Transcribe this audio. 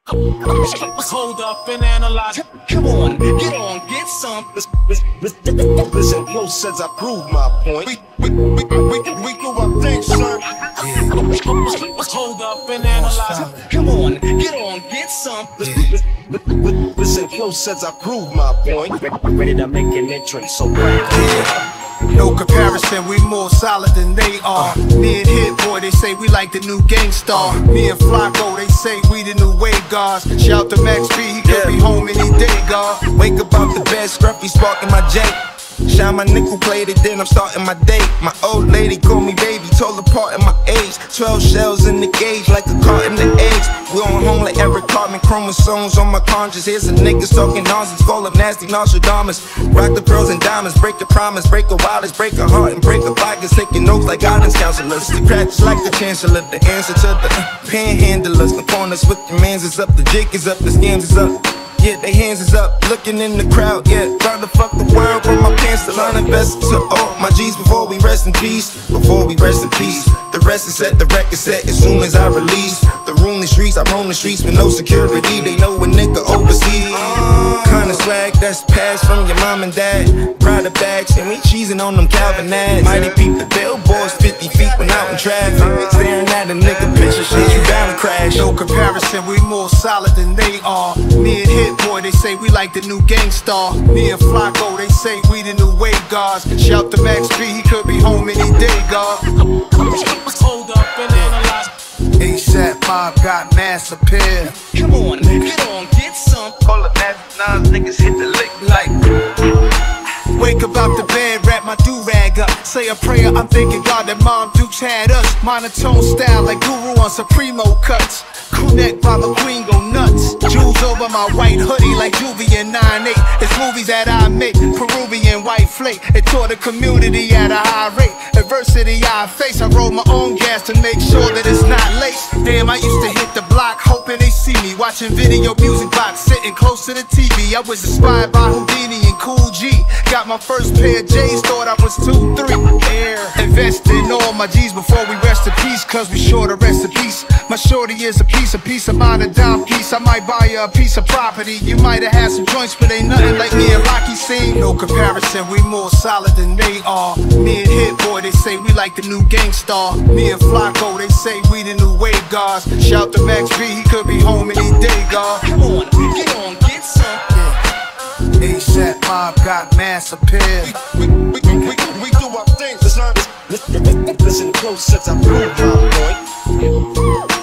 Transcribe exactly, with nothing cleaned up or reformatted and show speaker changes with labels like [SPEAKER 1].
[SPEAKER 1] Hold up and analyze.
[SPEAKER 2] Come on, get on, get some. Listen close as I prove my point. We, we, we, we, we do our thing, sir.
[SPEAKER 1] Hold up and analyze.
[SPEAKER 2] Come on, get on, get some. Listen close as I prove my point. Ready to make an entrance, so grab.
[SPEAKER 3] No comparison, we more solid than they are. Me and Hit Boy, they say we like the new Gangstar. Me and Flocko, they say we the new wave guards. Shout to Max B, he could be home any day, God.
[SPEAKER 4] Wake up out the bed, scruffy sparking my J. Shine my nickel plated, then I'm starting my day. My old lady called me baby, told apart in my age. Twelve shells in the gauge, like a carton of eggs. We on home like Eric Cartman, chromosomes on my conscience. Here's a niggas talking nonsense, full of nasty Nostradamus. Rock the pearls and diamonds, break the promise, break a wildest, break a heart and break a vodka. Taking notes like guidance counselors. The cracks like the chancellor, the answer to the uh, panhandlers. The corners with the mans is up, the jig is up, the scams is up. Yeah, they hands is up, looking in the crowd, yeah. Trying to fuck the world, put my pants to line invest to all my G's before we rest in peace. Before we rest in peace. The rest is set, the record set as soon as I release. The room the streets, I roam the streets with no security. They know a nigga overseas. Kinda swag that's passed from your mom and dad. Pride of bags, and we cheesing on them Calvin ads. Mighty peep the billboards, fifty feet when out in traffic. Staring at a nigga picture, shit, you bound to crash.
[SPEAKER 3] No comparison, we more solid than they are. Me and Hit Boy, they say we like the new Gangstar. Me and Flocko, they say we the new wave guards. Shout to Max B, he could be home any day, God.
[SPEAKER 1] Hold up and analyze.
[SPEAKER 3] ASAP Mob got mass appeal.
[SPEAKER 2] Come on, get on, get some.
[SPEAKER 4] All the nasty nines niggas hit the lick like.
[SPEAKER 3] Wake up out the bed, wrap my do-rag up. Say a prayer, I'm thanking God that Mom Dukes had us. Monotone style like Guru on Supremo cuts. Crew neck by the queen go nuts. Jewels over my white hoodie like Juvie and nine eight. It's movies that I make, Peruvian white flake. It taught the community at a high rate. Adversity I face, I roll my own gas to make sure that it's not late. Damn, I used to hit the block hoping they see me. Watching video music box, sitting close to the T V. I was inspired by Houdini and Cool G. Got my first pair of J's, thought I was two, three. Air. Invest in all my G's before we rest in peace, cause we sure to rest in peace. My shorty is a piece, a piece of mine, a dime piece. I might buy you a piece of property. You might have had some joints, but ain't nothing like me and Rocky seen. No comparison, we more solid than they are. Me and Hit Boy, they say we like the new Gangstar. Me and Flocko, they say we the new wave guards. Shout to Max B, he could be home any day, God.
[SPEAKER 2] Come on, get on, get some.
[SPEAKER 3] ASAP Mob got mass appeal.
[SPEAKER 2] We, we, we, we, we do our thing, listen, listen close as I prove my point.